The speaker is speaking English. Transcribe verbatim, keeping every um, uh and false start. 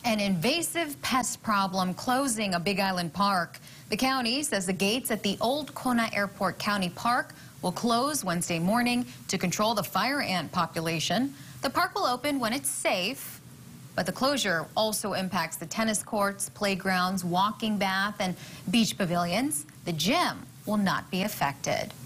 An invasive pest problem closing a Big Island park. The county says the gates at the old Kona Airport County Park will close Wednesday morning to control the fire ant population. The park will open when it's safe, but the closure also impacts the tennis courts, playgrounds, walking bath, and beach pavilions. The gym will not be affected.